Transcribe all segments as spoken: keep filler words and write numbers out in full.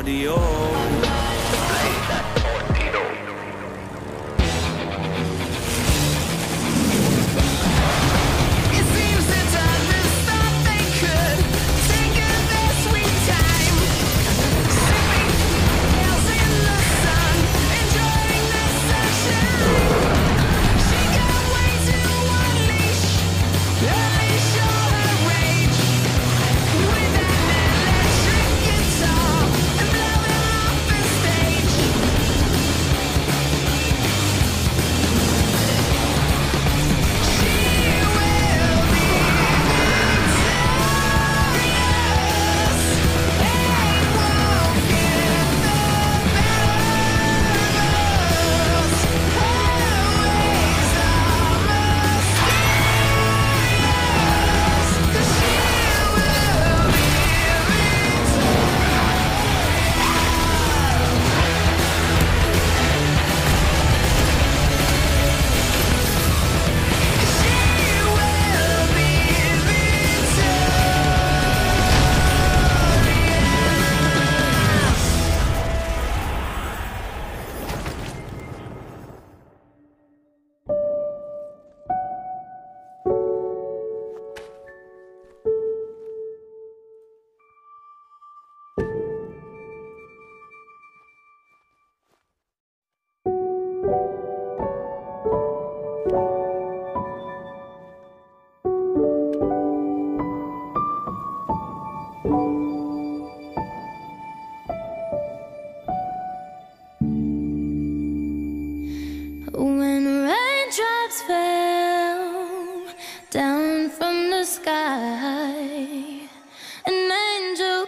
audio. When raindrops fell down from the sky, an angel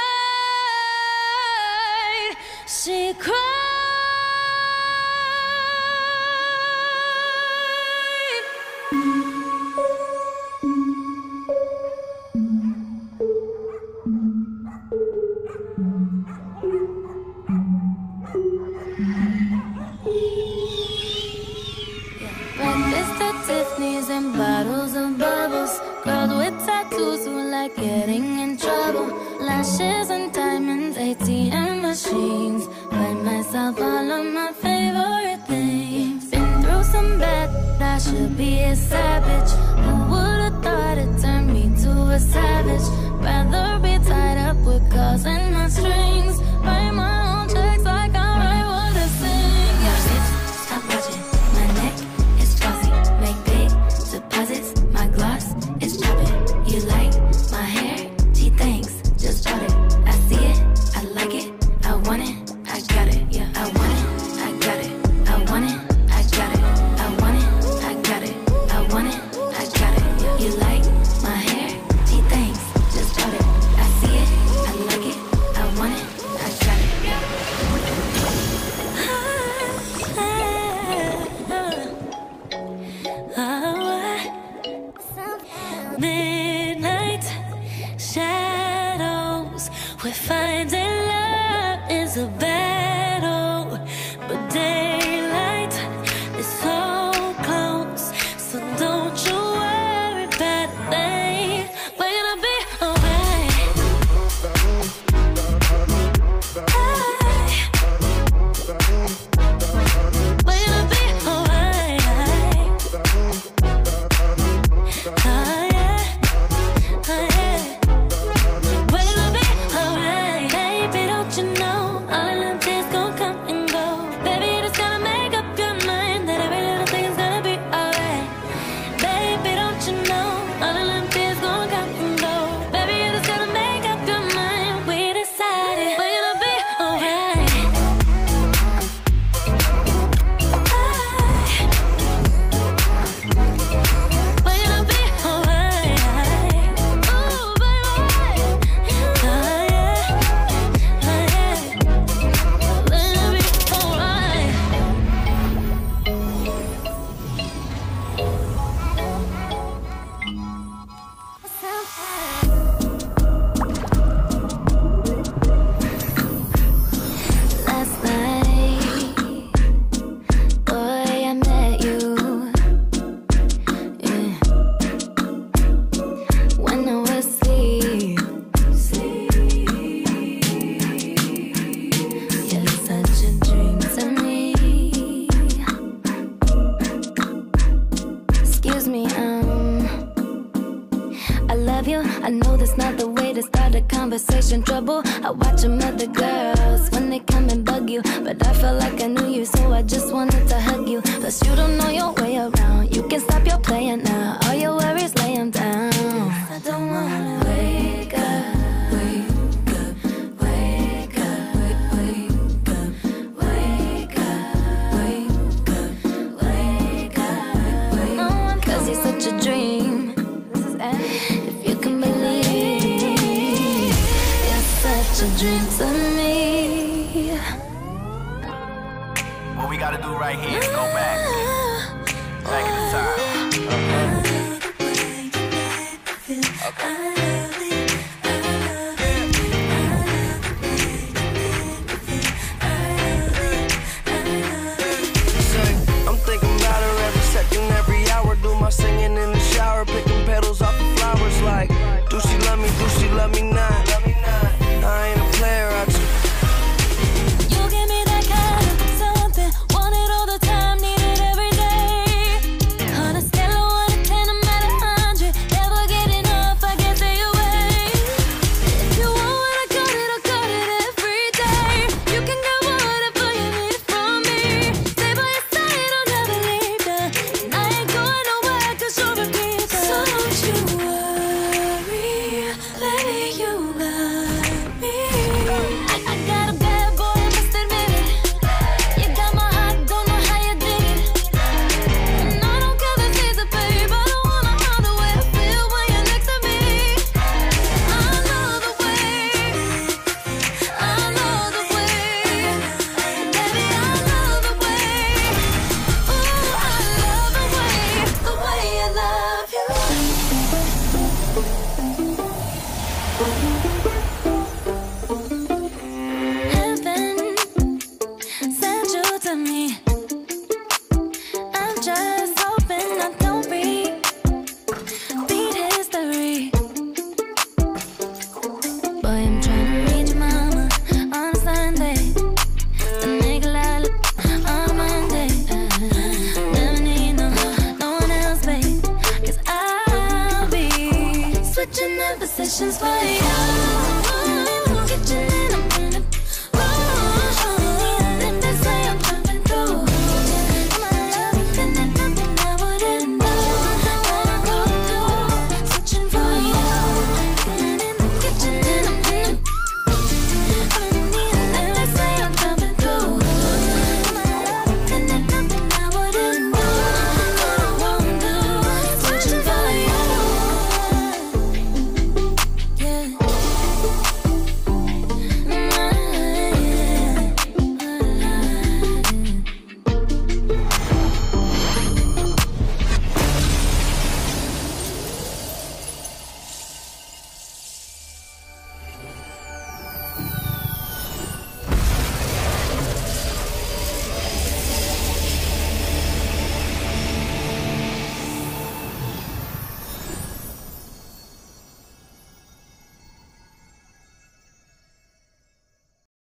cried, she cried. Breakfast at Tiffany's and bottles of bubbles. Girls with tattoos who like getting in trouble. Lashes and diamonds, A T M machines. Buy myself all of my favorite things. Been through some bad, I should be a savage. Who would've thought it turned me to a savage? Rather be tied up with calls and my strings. Write my own checks like I write what I sing. Yeah, bitch, stop watching. My neck is glossy, make big deposits. My gloss is dropping. You like my hair? Gee, thanks, just bought it. I see it, I like it, I want it, I got it. Yeah, I want it, I got it, I want it, I got it, I want it, I got it, I want it, I got it. Yeah, you like my hair? Gee, thanks, just bought it. I see it, I like it, I want it, I got it. Yeah. Midnight shadows, we're finding love is a battle, but daylight is so close, so don't you worry about a thing. We're gonna be alright. We're gonna be alright. Oh yeah, oh yeah. We're gonna be alright, baby. Don't you know all of causing trouble. I watch them other girls when they come and bug you, but I felt like I knew you, so I just wanted to hug you. Plus you don't know your way around. You can stop your playing now. All your worries, lay them down. I don't wanna wake up. A dream, if you can believe, you're such a dream to me. What we gotta do right here is go back, back in the time. I'm thinking about her every second, every hour. Do my singing in the shower, picking petals off the flowers. Like, do she love me? Do she love me now?